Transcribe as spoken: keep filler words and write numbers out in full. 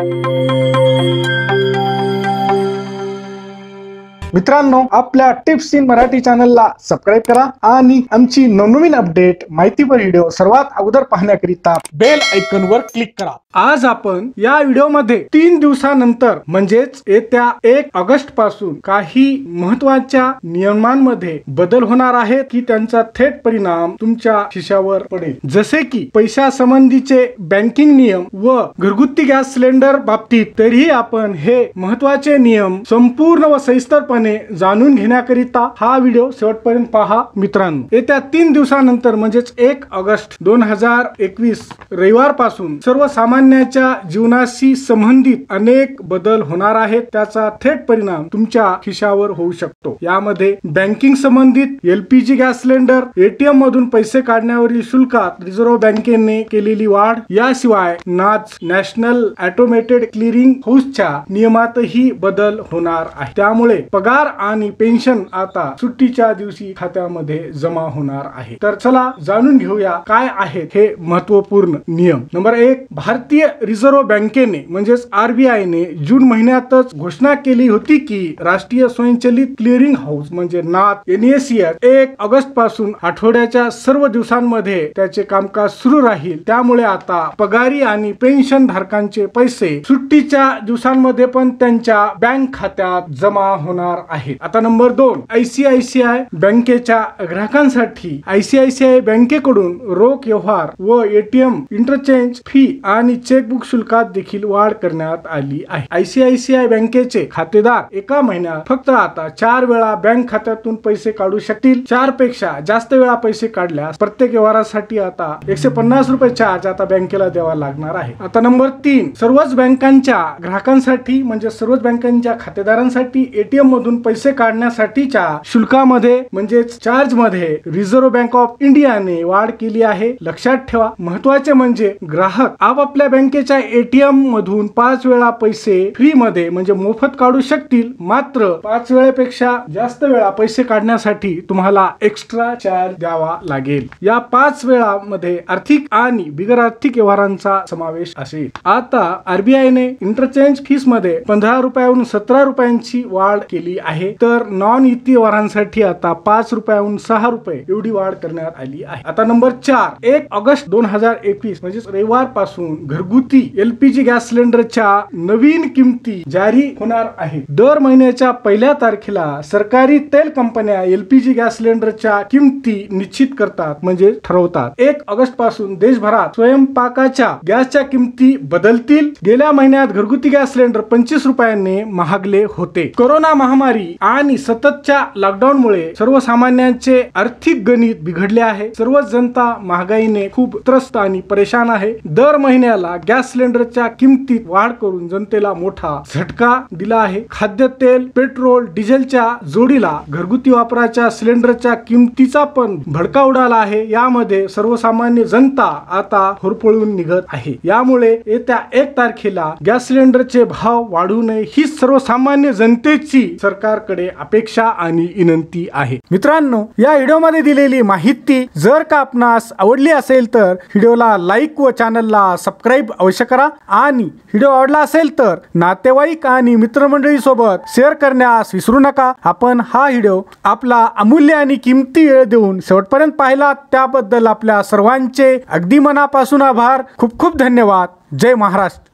मित्रांनो, आपल्या tips in Marathi चॅनलला सबस्क्राइब करा आणि आमची नवनवीन अपडेट माहितीपर व्हिडिओ सर्वात अगोदर पाहण्याकरिता बेल आयकॉन वर क्लिक करा। आज आपण या व्हिडिओमध्ये तीन दिवसानंतर म्हणजेच येत्या एक ऑगस्ट पासून काही महत्त्वाच्या नियमांमध्ये बदल होणार आहेत की त्यांचा थेट परिणाम तुमच्या खिशावर पडेल, जसे की पैशा संबंधीचे बँकिंग नियम व घरगुती गॅस सिलेंडर बाबतीत। तरीही आपण हे महत्त्वाचे नियम संपूर्ण व सविस्तरपणे जाणून घेण्याकरिता हा व्हिडिओ शेवटपर्यंत पहा। मित्रांनो, येत्या तीन दिवसानंतर म्हणजेच एक ऑगस्ट दोन हजार एकवीस रविवार पासून सर्वसामान्यांच्या जीवनाशी संबंधित अनेक बदल होणार आहेत। त्याचा थेट परिणाम तुमच्या खिशावर होऊ शकतो। यामध्ये बँकिंग संबंधित एलपीजी गॅस सिलेंडर, एटीएम मधून पैसे काढण्यावरील शुल्कात रिझर्व्ह बँकेने केलेली वाढ, याशिवाय नाच नॅशनल ऑटोमेटेड क्लिअरिंग हाऊसच्या नियमातही बदल होणार आहे। त्यामुळे पगार आणि पेन्शन आता सुट्टीच्या दिवशी खात्यामध्ये जमा होणार आहे। तर चला जाणून घेऊया काय आहेत हे महत्त्वपूर्ण नियम। नंबर एक, भारतीय रिझर्व्ह बँकेने म्हणजेच आरबीआय ने जून महिन्यातच घोषणा केली होती की राष्ट्रीय स्वयंचलित क्लिअरिंग हाऊस म्हणजे नाथ एनएसीएच एक ऑगस्ट पासून आठवड्याच्या सर्व दिवसांमध्ये त्याचे कामकाज सुरू राहील। त्यामुळे आता पगारी आणि पेन्शन धारकांचे पैसे सुट्टीच्या दिवसांमध्ये पण त्यांच्या बँक खात्यात जमा होणार आहेत। आता नंबर दोन, आयसीआयसीआय बँकेच्या ग्राहकांसाठी आयसीआयसीआय बँकेकडून रोख व्यवहार व एटीएम इंटरचेंज फी आणि चेकबुक शुल्कात देखील वाढ करण्यात आली आहे। आयसीआयसीआय बँकेचे खातेदार एका महिन्यात फक्त आता चार वेळा बँक खात्यातून पैसे काढू शकतील। चार पेक्षा जास्त वेळा पैसे काढल्यास प्रत्येक व्यवहारासाठी आता एकशे पन्नास रुपये चार्ज आता बँकेला द्यावा लागणार आहे। आता नंबर तीन, सर्वच बँकांच्या ग्राहकांसाठी म्हणजे सर्वच बँकांच्या खातेदारांसाठी एटीएम मधून पैसे काढण्यासाठीच्या शुल्कामध्ये म्हणजेच चार्ज मध्ये रिझर्व्ह बँक ऑफ इंडियाने वाढ केली आहे। लक्षात ठेवा, महत्त्वाचे म्हणजे ग्राहक आपापल्या बँकेच्या एटीएम मधून पाच वेळा पैसे फ्री मध्ये म्हणजे मोफत काढू शकतील, मात्र पाच वेळेपेक्षा जास्त वेळा पैसे काढण्यासाठी तुम्हाला एक्स्ट्रा चार्ज द्यावा लागेल। या पाच वेळा मध्ये आर्थिक आणि बिगर आर्थिक व्यवहारांचा समावेश असेल। आता आरबीआय ने इंटरचेंज फीस मध्ये पंधरा रुपयाहून सतरा रुपयांची वाढ केली आहे, तर नॉन वित्तीय व्यवहारांसाठी आता पाच रुपयाहून सहा रुपये एवढी वाढ करण्यात आली आहे। आता नंबर चार, एक ऑगस्ट दोन हजार एकवीस म्हणजे रविवार पासून घरगुती एलपीजी गॅस सिलेंडरच्या नवीन किमती जारी होणार आहेत। दर महिन्याच्या पहिल्या तारखेला सरकारी तेल कंपन्या एलपीजी गॅस सिलेंडरच्या किमती निश्चित करतात म्हणजे ठरवतात। एक ऑगस्ट पासून देशभरात स्वयंपाकाच्या गॅसच्या किमती बदलतील। गेल्या महिन्यात घरगुती गॅस सिलेंडर पंचवीस रुपयांनी महागले होते। कोरोना महामारी आणि सततच्या लॉकडाऊनमुळे सर्वसामान्यांचे आर्थिक गणित बिघडले आहे। सर्व जनता महागाईने खूप त्रस्त आणि परेशान आहे। दर महिन्याला गॅस सिलेंडरच्या किमतीत वाढ करून जनतेला मोठा झटका दिला आहे। खाद्यतेल, पेट्रोल, डिझेलच्या जोडीला घरगुती वापराच्या सिलेंडरच्या किमतीचा पण भडका उडाला आहे। यामध्ये सर्वसामान्य जनता आता होरपळून निघत आहे। यामुळे येत्या एक तारखेला गॅस सिलेंडरचे भाव वाढू नये ही सर्वसामान्य जनतेची सरकारकडे अपेक्षा आणि विनंती आहे। मित्रांनो, या व्हिडिओमध्ये दिलेली माहिती जर का आपणास आवडली असेल तर व्हिडिओला लाईक व चॅनलला सबस्क्राइब अवश्य करा आणि व्हिडिओ आवडला असेल तर नातेवाईक आणि मित्रमंडळी सोबत शेअर करण्यास विसरू नका। आपण हा व्हिडिओ आपला अमूल्य आणि किमती वेळ देऊन शेवटपर्यंत पाहिला त्याबद्दल आपल्या सर्वांचे अगदी मनापासून आभार। खूप खूप धन्यवाद। जय महाराष्ट्र।